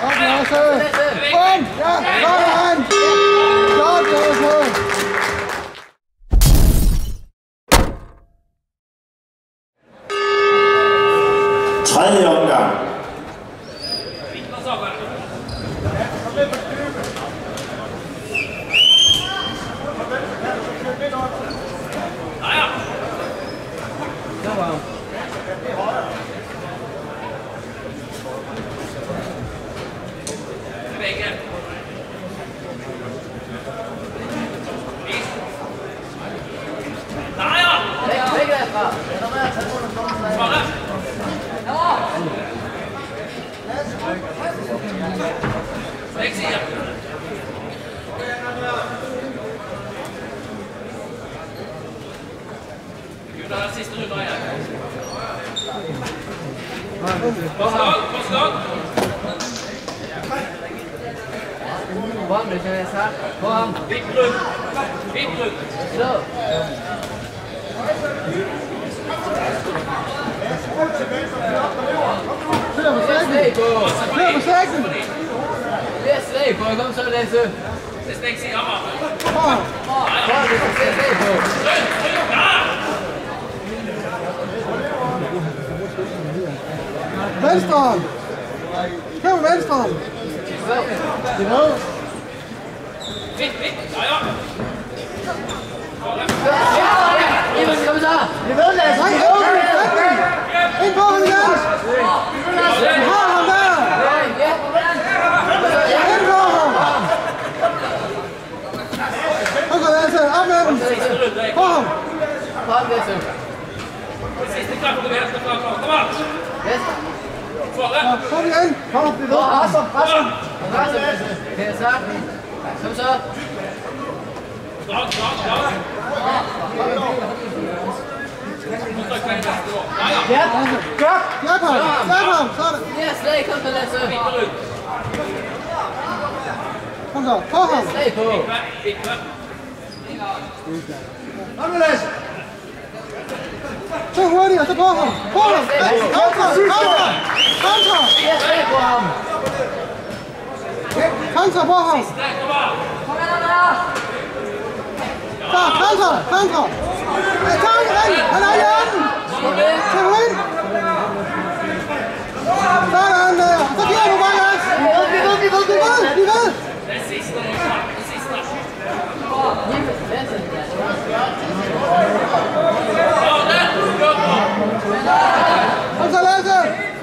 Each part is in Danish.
Kom, Lasse! Bum! Ja, sådan! Godt, Lasse! Tredje omgang. Vâng, để cho em sát. Vâng. Vít rực. Được. Kør på sækken! Kør på sækken! Slæg på, kom så Lasse. Det skal ikke sige op. Kom! Slæg på. Venstre! Kør på venstre! Det er noget. Vít. Nej, ja. Kom så. Det ved Lasse! Nej, ind på ham igen! Du har ham der! Ind på ham! Kom så Lasse, op med den! På ham! Kom Lasse. Sidste kamp på venstre fløj. Kom op. Venstre. Kom igen! Kom, det er noget! Rasser! Her så. Kom så. Drag. Hjælp ham! Sådan! Ja, slæg, kom så Lasse. Kom så, på ham! Slæg på. Kom nu Lasse! Så hurtigt, og så på ham! På ham! Kontra! Ja, slæg på ham. Kontra på ham! Så, kontra! Tag igen! Han er i anden! Tag ham ind! Sådan der! Så giver du bare gas! Vi ved! Det sidste. Kom så, Lasse!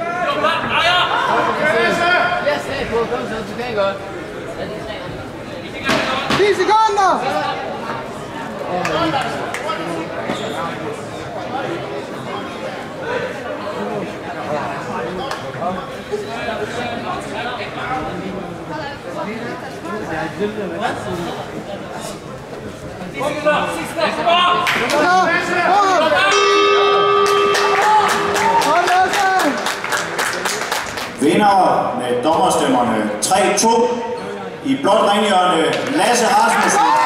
Ja, slæg på, kom så, du kan godt. 10 sekunder! Vinder med dommerstemmerne 3-2 i blåt ringhjørne Lasse Rasmussen.